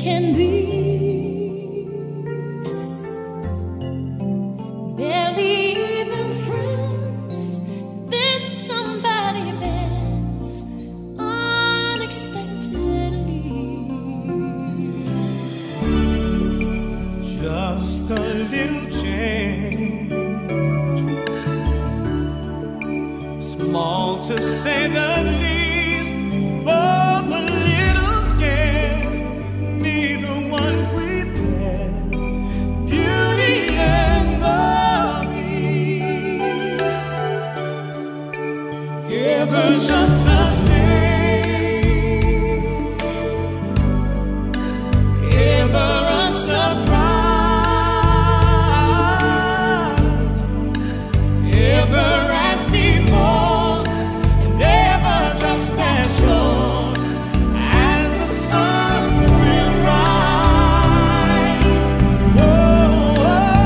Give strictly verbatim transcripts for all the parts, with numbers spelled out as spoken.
can be. Barely even friends, then somebody bends unexpectedly. Just a little change, small to say the least, but the little scared, neither one prepared. Beauty and the Beast, ever just the same, ever a surprise, ever as before, and ever just as sure as the sun will rise. Whoa,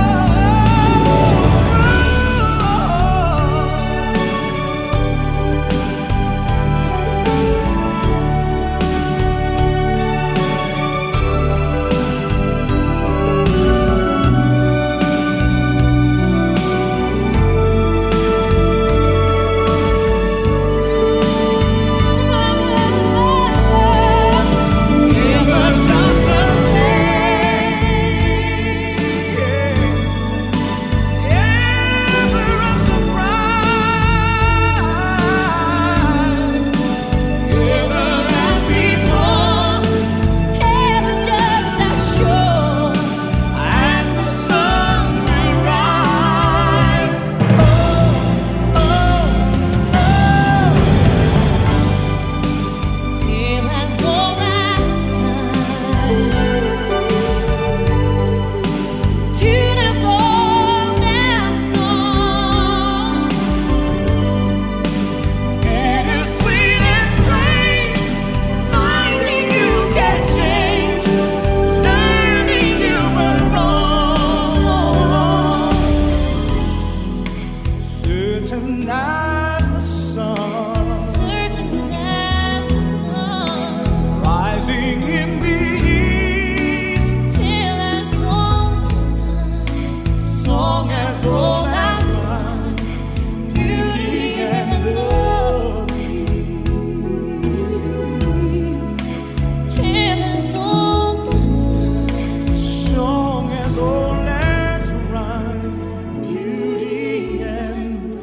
ever just the same, ever a surprise, ever as before, Ever just as sure as the sun will rise. Oh, oh, till as old as time, tune as old as song, bittersweet and strange, finding you can change, learning you were wrong. Certain as the sun, certain as the sun, rising in the east, till as old as time, song as old as time, beauty and the Beast, till as old as time. song as old as rhyme, beauty and the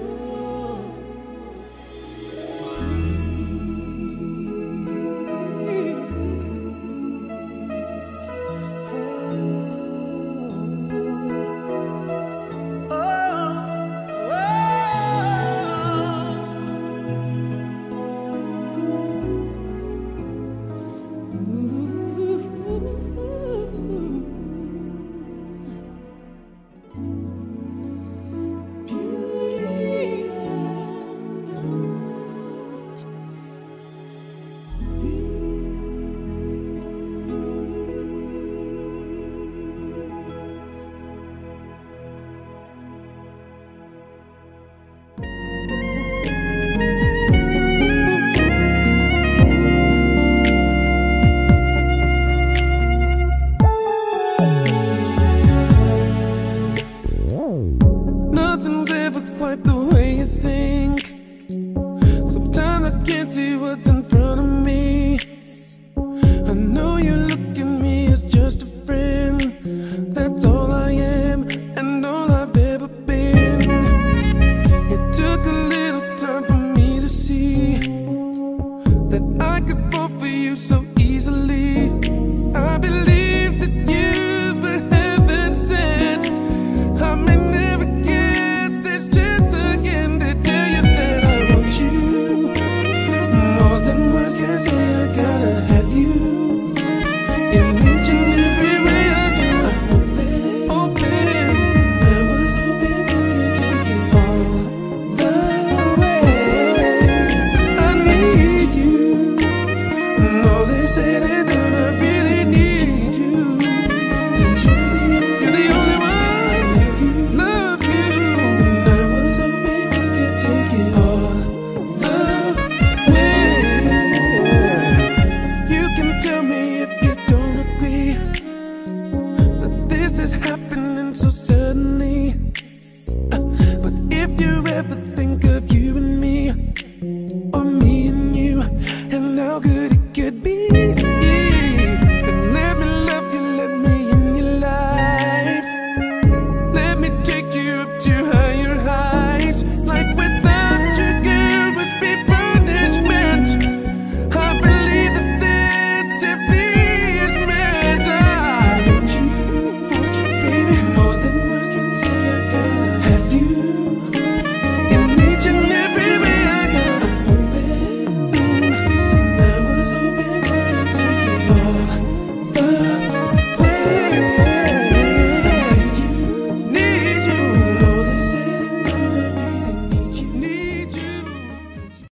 Nothing's ever quite the way you think. Sometimes I can't see what's in front of me. I know you look at me as just a friend. That's all I am and all I've ever been. It took a little time for me to see that I could fall for you so easily. I believe that you were heaven sent. I may never get this chance again to tell you that I want you more than words can say. I gotta have you in